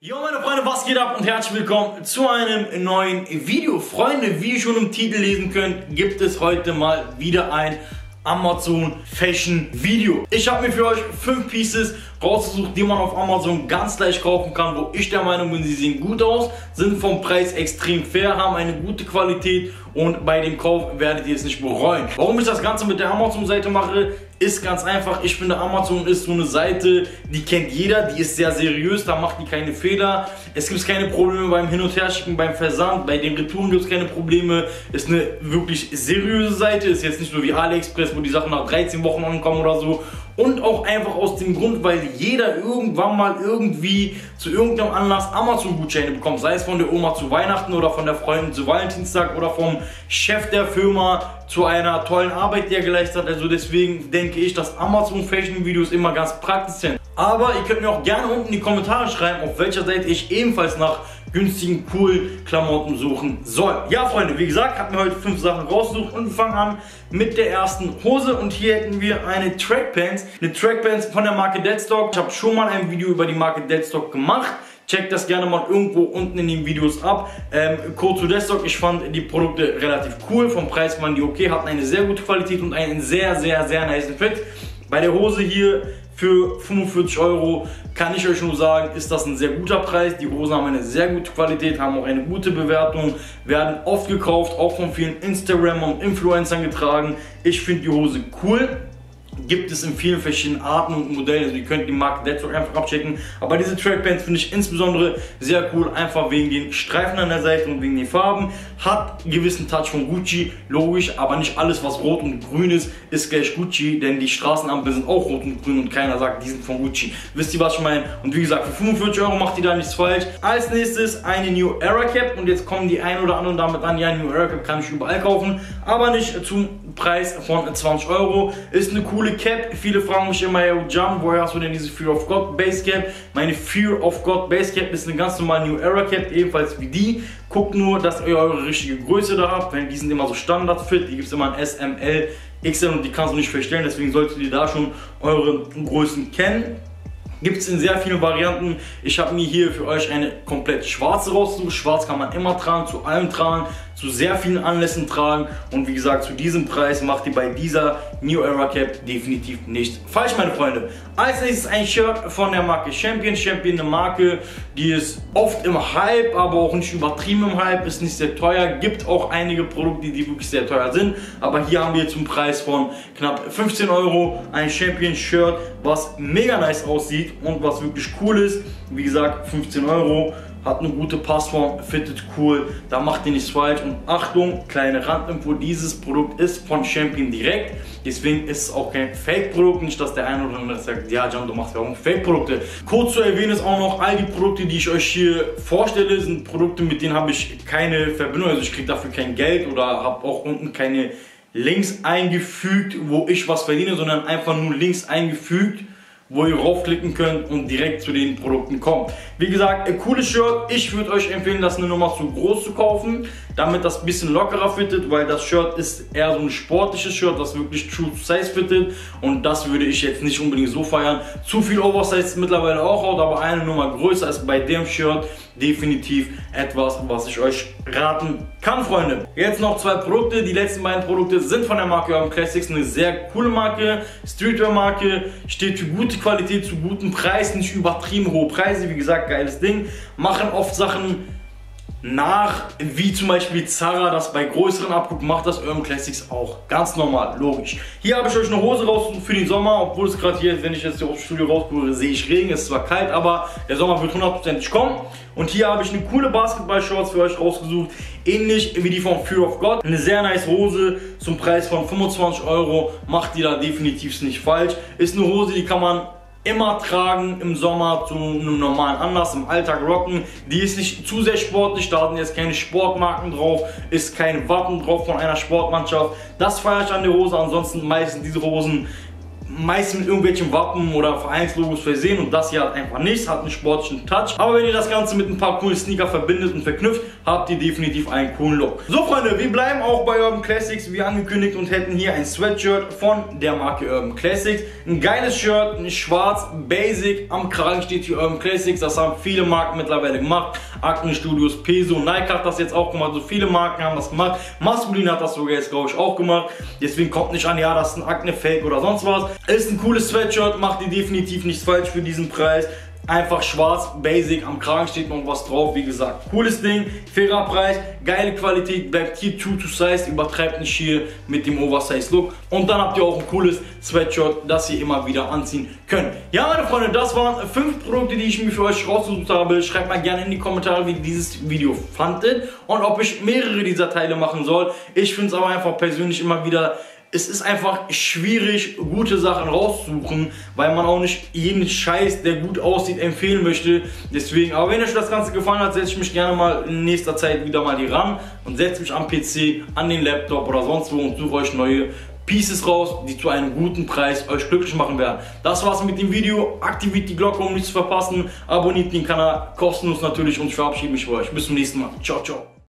Jo meine Freunde, was geht ab und herzlich willkommen zu einem neuen Video. Freunde, wie ihr schon im Titel lesen könnt, gibt es heute mal wieder ein Amazon Fashion Video. Ich habe mir für euch 5 Pieces rausgesucht, die man auf Amazon ganz leicht kaufen kann, wo ich der Meinung bin, sie sehen gut aus, sind vom Preis extrem fair, haben eine gute Qualität und bei dem Kauf werdet ihr es nicht bereuen. Warum ich das Ganze mit der Amazon-Seite mache, ist ganz einfach. Ich finde, Amazon ist so eine Seite, die kennt jeder, die ist sehr seriös, da macht die keine Fehler. Es gibt keine Probleme beim Hin- und Herschicken, beim Versand, bei den Retouren gibt es keine Probleme. Ist eine wirklich seriöse Seite, ist jetzt nicht so wie AliExpress, wo die Sachen nach 13 Wochen ankommen oder so. Und auch einfach aus dem Grund, weil jeder irgendwann mal irgendwie zu irgendeinem Anlass Amazon-Gutscheine bekommt. Sei es von der Oma zu Weihnachten oder von der Freundin zu Valentinstag oder vom Chef der Firma zu einer tollen Arbeit, die er geleistet hat. Also deswegen denke ich, dass Amazon Fashion Videos immer ganz praktisch sind. Aber ihr könnt mir auch gerne unten in die Kommentare schreiben, auf welcher Seite ich ebenfalls nach günstigen, coolen Klamotten suchen soll. Ja Freunde, wie gesagt, habe mir heute 5 Sachen rausgesucht und wir fangen an mit der ersten Hose. Und hier hätten wir eine Trackpants. Eine Trackpants von der Marke Deadstock. Ich habe schon mal ein Video über die Marke Deadstock gemacht. Checkt das gerne mal irgendwo unten in den Videos ab. Code zu Deadstock, ich fand die Produkte relativ cool. Vom Preis waren die okay, hatten eine sehr gute Qualität und einen sehr nice Fit. Bei der Hose hier für 45 € kann ich euch nur sagen, ist das ein sehr guter Preis. Die Hosen haben eine sehr gute Qualität, haben auch eine gute Bewertung, werden oft gekauft, auch von vielen Instagramern und Influencern getragen. Ich finde die Hose cool. Gibt es in vielen verschiedenen Arten und Modellen, also ihr könnt die Marke Deadstock einfach abchecken. Aber diese Trackpants finde ich insbesondere sehr cool, einfach wegen den Streifen an der Seite und wegen den Farben. Hat einen gewissen Touch von Gucci, logisch, aber nicht alles, was rot und grün ist, ist gleich Gucci, denn die Straßenampeln sind auch rot und grün und keiner sagt, die sind von Gucci. Wisst ihr, was ich meine? Und wie gesagt, für 45 € macht ihr da nichts falsch. Als nächstes eine New Era Cap und jetzt kommen die ein oder anderen damit an, ja, New Era Cap kann ich überall kaufen, aber nicht zum Preis von 20 €. Ist eine coole Cap. Viele fragen mich immer, hey Jan, woher hast du denn diese Fear of God Base Cap? Meine Fear of God Base Cap ist eine ganz normale New Era Cap, ebenfalls wie die. Guckt nur, dass ihr eure richtige Größe da habt, denn die sind immer so Standard-Fit. Die gibt es immer in S, M, L, XL und die kannst du nicht verstellen, deswegen solltet ihr da schon eure Größen kennen. Gibt es in sehr vielen Varianten. Ich habe mir hier für euch eine komplett schwarze rausgesucht. Schwarz kann man immer tragen, zu allem tragen, zu sehr vielen Anlässen tragen. Und wie gesagt, zu diesem Preis macht ihr bei dieser New Era Cap definitiv nichts falsch, meine Freunde. Als nächstes ein Shirt von der Marke Champion. Champion, eine Marke, die ist oft im Hype, aber auch nicht übertrieben im Hype, ist nicht sehr teuer. Gibt auch einige Produkte, die wirklich sehr teuer sind. Aber hier haben wir zum Preis von knapp 15 € ein Champion Shirt, was mega nice aussieht und was wirklich cool ist. Wie gesagt, 15 €, hat eine gute Passform, fittet cool, da macht ihr nichts falsch. Und Achtung, kleine Randinfo, dieses Produkt ist von Champion direkt, deswegen ist es auch kein Fake-Produkt. Nicht, dass der eine oder andere sagt, ja Jan, du machst ja auch Fake-Produkte. Kurz zu erwähnen ist auch noch, all die Produkte, die ich euch hier vorstelle, sind Produkte, mit denen habe ich keine Verbindung, also ich kriege dafür kein Geld oder habe auch unten keine Links eingefügt, wo ich was verdiene, sondern einfach nur Links eingefügt, wo ihr raufklicken könnt und direkt zu den Produkten kommt. Wie gesagt, ein cooles Shirt. Ich würde euch empfehlen, das eine Nummer zu groß zu kaufen, damit das ein bisschen lockerer fittet, weil das Shirt ist eher so ein sportliches Shirt, das wirklich true to size fittet und das würde ich jetzt nicht unbedingt so feiern. Zu viel Oversize ist mittlerweile auch out, aber eine Nummer größer ist bei dem Shirt definitiv etwas, was ich euch raten kann, Freunde. Jetzt noch 2 Produkte. Die letzten beiden Produkte sind von der Marke Urban Classics, eine sehr coole Marke, Streetwear-Marke, steht für gute Qualität zu gutem Preis, nicht übertrieben hohe Preise, wie gesagt, geiles Ding. Machen oft Sachen nach, wie zum Beispiel Zara das bei größeren abguckt, macht das Urban Classics auch. Ganz normal, logisch. Hier habe ich euch eine Hose rausgesucht für den Sommer, obwohl es gerade hier, wenn ich jetzt hier aufs Studio rausgucke, sehe ich Regen, es ist zwar kalt, aber der Sommer wird 100% kommen. Und hier habe ich eine coole Basketball-Shorts für euch rausgesucht, ähnlich wie die von Fear of God. Eine sehr nice Hose zum Preis von 25 €, macht die da definitiv nicht falsch. Ist eine Hose, die kann man immer tragen im Sommer zu einem normalen Anlass, im Alltag rocken. Die ist nicht zu sehr sportlich, da sind jetzt keine Sportmarken drauf, ist kein Wappen drauf von einer Sportmannschaft. Das feiere ich an der Hose, ansonsten meistens diese Hosen meist mit irgendwelchen Wappen oder Vereinslogos versehen und das hier hat einfach nichts, hat einen sportlichen Touch. Aber wenn ihr das Ganze mit ein paar coolen Sneaker verbindet und verknüpft, habt ihr definitiv einen coolen Look. So Freunde, wir bleiben auch bei Urban Classics wie angekündigt und hätten hier ein Sweatshirt von der Marke Urban Classics. Ein geiles Shirt, ein schwarz, basic, am Kragen steht hier Urban Classics, das haben viele Marken mittlerweile gemacht. Acne Studios, Peso, Nike hat das jetzt auch gemacht, so viele Marken haben das gemacht. Maskulin hat das sogar jetzt glaube ich auch gemacht, deswegen kommt nicht an, ja das ist ein Acne Fake oder sonst was. Ist ein cooles Sweatshirt, macht ihr definitiv nichts falsch für diesen Preis. Einfach schwarz, basic, am Kragen steht noch was drauf, wie gesagt. Cooles Ding, fairer Preis, geile Qualität, bleibt hier true to size, übertreibt nicht hier mit dem Oversize Look. Und dann habt ihr auch ein cooles Sweatshirt, das ihr immer wieder anziehen könnt. Ja meine Freunde, das waren 5 Produkte, die ich mir für euch rausgesucht habe. Schreibt mal gerne in die Kommentare, wie ihr dieses Video fandet und ob ich mehrere dieser Teile machen soll. Ich finde es aber einfach persönlich immer wieder... Es ist einfach schwierig, gute Sachen rauszusuchen, weil man auch nicht jeden Scheiß, der gut aussieht, empfehlen möchte. Deswegen, aber wenn euch das Ganze gefallen hat, setze ich mich gerne mal in nächster Zeit wieder mal hier ran und setze mich am PC, an den Laptop oder sonst wo und suche euch neue Pieces raus, die zu einem guten Preis euch glücklich machen werden. Das war's mit dem Video. Aktiviert die Glocke, um nichts zu verpassen. Abonniert den Kanal, kostenlos natürlich und ich verabschiede mich für euch. Bis zum nächsten Mal. Ciao, ciao.